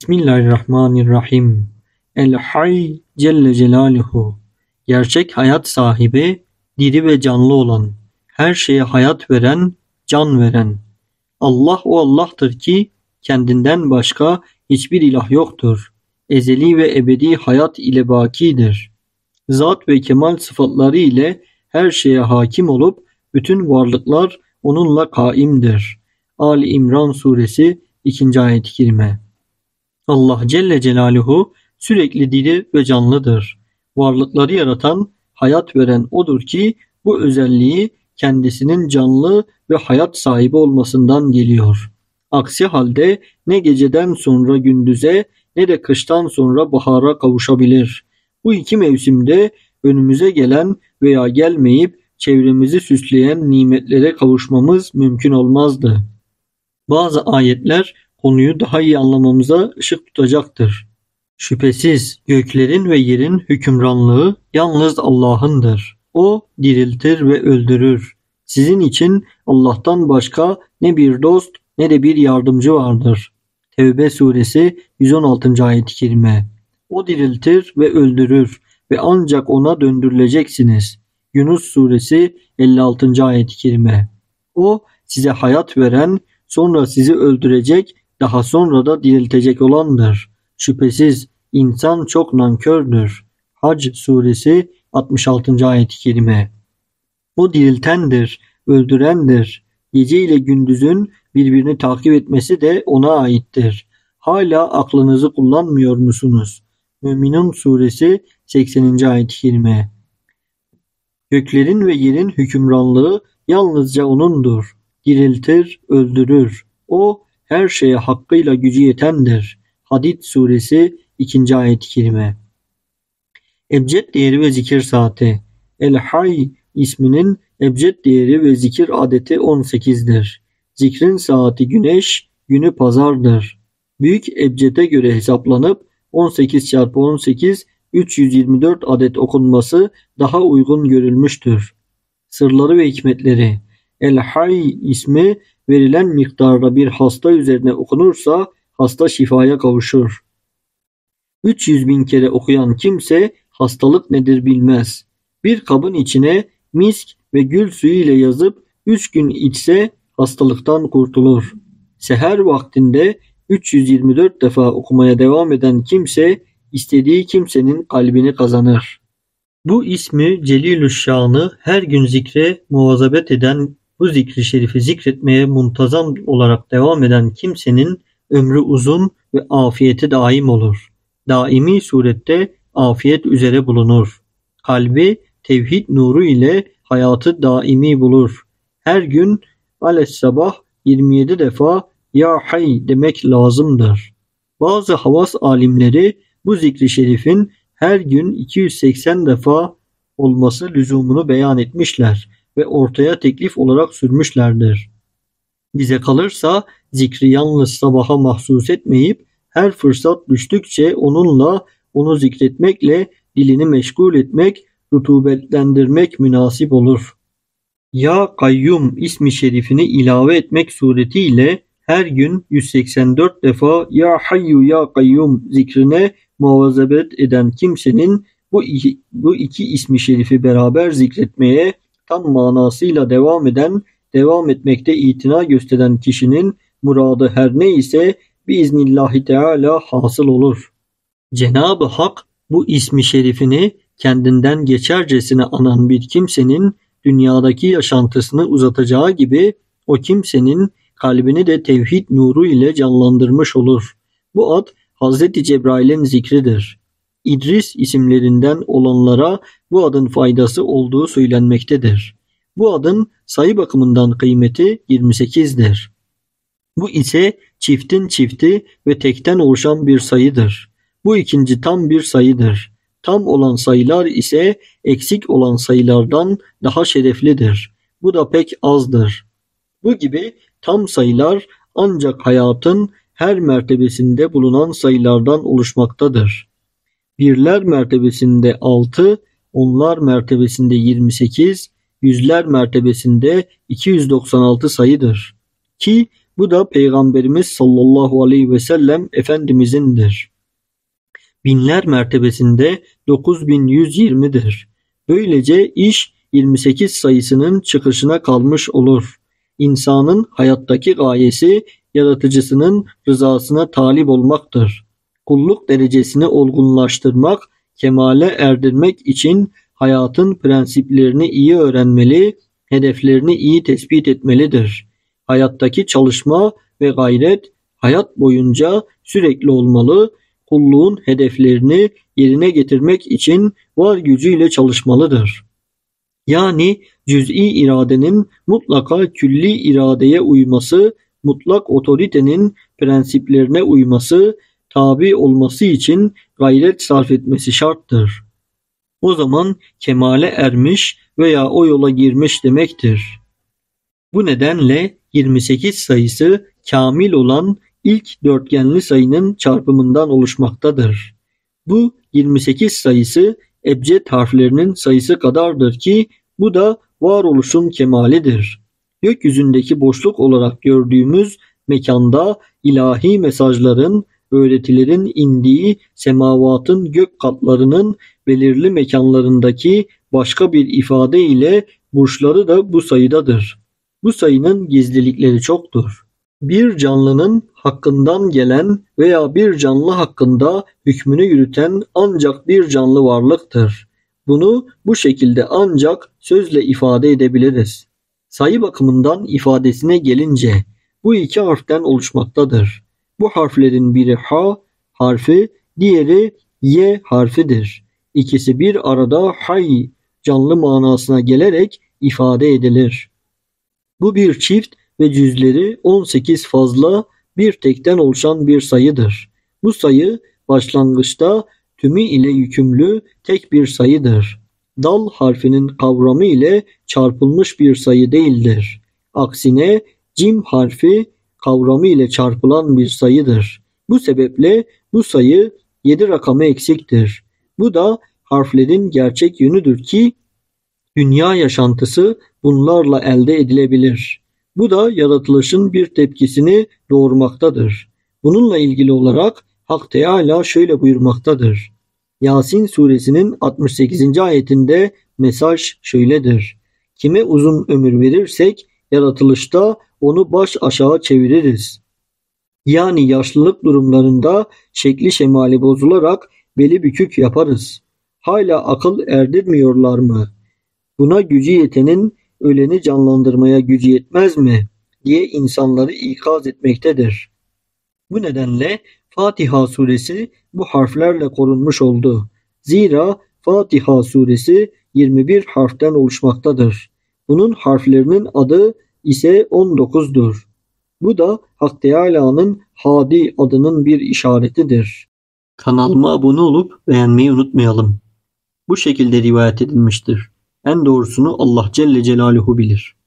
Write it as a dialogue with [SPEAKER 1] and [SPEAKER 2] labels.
[SPEAKER 1] Bismillahirrahmanirrahim. El-Hayy Celle Celaluhu. Gerçek hayat sahibi, diri ve canlı olan, her şeye hayat veren, can veren. Allah o Allah'tır ki kendinden başka hiçbir ilah yoktur. Ezeli ve ebedi hayat ile bakidir. Zat ve kemal sıfatları ile her şeye hakim olup bütün varlıklar onunla kaimdir. Ali İmran Suresi 2. ayet-i kerime. Allah Celle Celaluhu sürekli diri ve canlıdır. Varlıkları yaratan, hayat veren O'dur ki bu özelliği kendisinin canlı ve hayat sahibi olmasından geliyor. Aksi halde ne geceden sonra gündüze ne de kıştan sonra bahara kavuşabilir. Bu iki mevsimde önümüze gelen veya gelmeyip çevremizi süsleyen nimetlere kavuşmamız mümkün olmazdı. Bazı ayetler konuyu daha iyi anlamamıza ışık tutacaktır. Şüphesiz göklerin ve yerin hükümranlığı yalnız Allah'ındır. O diriltir ve öldürür. Sizin için Allah'tan başka ne bir dost ne de bir yardımcı vardır. Tevbe suresi 116. ayet-i kerime. O diriltir ve öldürür ve ancak ona döndürüleceksiniz. Yunus suresi 56. ayet-i kerime. O size hayat veren, sonra sizi öldürecek, daha sonra da diriltecek olandır. Şüphesiz insan çok nankördür. Hac suresi 66. ayet-i kerime. O diriltendir, öldürendir. Gece ile gündüzün birbirini takip etmesi de ona aittir. Hala aklınızı kullanmıyor musunuz? Müminun suresi 80. ayet-i kerime. Göklerin ve yerin hükümranlığı yalnızca O'nundur. Diriltir, öldürür. O her şeye hakkıyla gücü yetendir. Hadid suresi 2. ayet-i kerime. Ebced değeri ve zikir saati. El-Hayy isminin ebced değeri ve zikir adeti 18'dir. Zikrin saati güneş, günü pazardır. Büyük ebcede göre hesaplanıp 18 çarpı 18 324 adet okunması daha uygun görülmüştür. Sırları ve hikmetleri. El-Hayy ismi verilen miktarda bir hasta üzerine okunursa hasta şifaya kavuşur. 300.000 kere okuyan kimse hastalık nedir bilmez. Bir kabın içine misk ve gül suyu ile yazıp 3 gün içse hastalıktan kurtulur. Seher vaktinde 324 defa okumaya devam eden kimse istediği kimsenin kalbini kazanır. Bu ismi Celilüşşan'ı her gün zikre muvazebet eden, bu zikri şerifi zikretmeye muntazam olarak devam eden kimsenin ömrü uzun ve afiyeti daim olur. Daimi surette afiyet üzere bulunur. Kalbi tevhid nuru ile hayatı daimi bulur. Her gün aleyhissabah 27 defa Ya Hay demek lazımdır. Bazı havas alimleri bu zikri şerifin her gün 280 defa olması lüzumunu beyan etmişler ve ortaya teklif olarak sürmüşlerdir. Bize kalırsa zikri yalnız sabaha mahsus etmeyip her fırsat düştükçe onu zikretmekle dilini meşgul etmek, rutubetlendirmek münasip olur. Ya Kayyum ismi şerifini ilave etmek suretiyle her gün 184 defa Ya Hayyu Ya Kayyum zikrine muvazebet eden kimsenin bu iki ismi şerifi beraber zikretmeye tam manasıyla devam etmekte itina gösteren kişinin muradı her neyse biiznillahü teala hasıl olur. Cenab-ı Hak bu ismi şerifini kendinden geçercesine anan bir kimsenin dünyadaki yaşantısını uzatacağı gibi o kimsenin kalbini de tevhid nuru ile canlandırmış olur. Bu ad Hazreti Cebrail'in zikridir. İdris isimlerinden olanlara bu adın faydası olduğu söylenmektedir. Bu adın sayı bakımından kıymeti 28'dir. Bu ise çiftin çifti ve tekten oluşan bir sayıdır. Bu ikinci tam bir sayıdır. Tam olan sayılar ise eksik olan sayılardan daha şereflidir. Bu da pek azdır. Bu gibi tam sayılar ancak hayatın her mertebesinde bulunan sayılardan oluşmaktadır. Birler mertebesinde 6, onlar mertebesinde 28, yüzler mertebesinde 296 sayıdır. Ki Bu da Peygamberimiz sallallahu aleyhi ve sellem Efendimiz'indir. Binler mertebesinde 9120'dir. Böylece iş 28 sayısının çıkışına kalmış olur. İnsanın hayattaki gayesi yaratıcısının rızasına talip olmaktır. Kulluk derecesini olgunlaştırmak, kemale erdirmek için hayatın prensiplerini iyi öğrenmeli, hedeflerini iyi tespit etmelidir. Hayattaki çalışma ve gayret hayat boyunca sürekli olmalı, kulluğun hedeflerini yerine getirmek için var gücüyle çalışmalıdır. Yani cüz'i iradenin mutlaka külli iradeye uyması, mutlak otoritenin prensiplerine uyması, tabi olması için gayret sarf etmesi şarttır. O zaman kemale ermiş veya o yola girmiş demektir. Bu nedenle 28 sayısı kamil olan ilk dörtgenli sayının çarpımından oluşmaktadır. Bu 28 sayısı ebced harflerinin sayısı kadardır ki bu da varoluşun kemalidir. Gökyüzündeki boşluk olarak gördüğümüz mekanda ilahi mesajların, öğretilerin indiği semavatın gök katlarının belirli mekanlarındaki başka bir ifade ile burçları da bu sayıdadır. Bu sayının gizlilikleri çoktur. Bir canlının hakkından gelen veya bir canlı hakkında hükmünü yürüten ancak bir canlı varlıktır. Bunu bu şekilde ancak sözle ifade edebiliriz. Sayı bakımından ifadesine gelince bu iki harften oluşmaktadır. Bu harflerin biri H harfi, diğeri Y harfidir. İkisi bir arada hay, canlı manasına gelerek ifade edilir. Bu bir çift ve cüzleri 18 fazla bir tekten oluşan bir sayıdır. Bu sayı başlangıçta tümü ile yükümlü tek bir sayıdır. Dal harfinin kavramı ile çarpılmış bir sayı değildir. Aksine cim harfi kavramı ile çarpılan bir sayıdır. Bu sebeple bu sayı 7 rakamı eksiktir. Bu da harflerin gerçek yönüdür ki dünya yaşantısı bunlarla elde edilebilir. Bu da yaratılışın bir tepkisini doğurmaktadır. Bununla ilgili olarak Hak Teâlâ şöyle buyurmaktadır. Yasin suresinin 68. ayetinde mesaj şöyledir. Kime uzun ömür verirsek yaratılışta onu baş aşağı çeviririz. Yani yaşlılık durumlarında şekli şemali bozularak beli bükük yaparız. Hala akıl erdirmiyorlar mı? Buna gücü yetenin öleni canlandırmaya gücü yetmez mi? Diye insanları ikaz etmektedir. Bu nedenle Fatiha suresi bu harflerle korunmuş oldu. Zira Fatiha suresi 21 harften oluşmaktadır. Bunun harflerinin adı ise 19'dur. Bu da Hak Teâlâ'nın Hadi adının bir işaretidir. Kanalıma abone olup beğenmeyi unutmayalım. Bu şekilde rivayet edilmiştir. En doğrusunu Allah Celle Celaluhu bilir.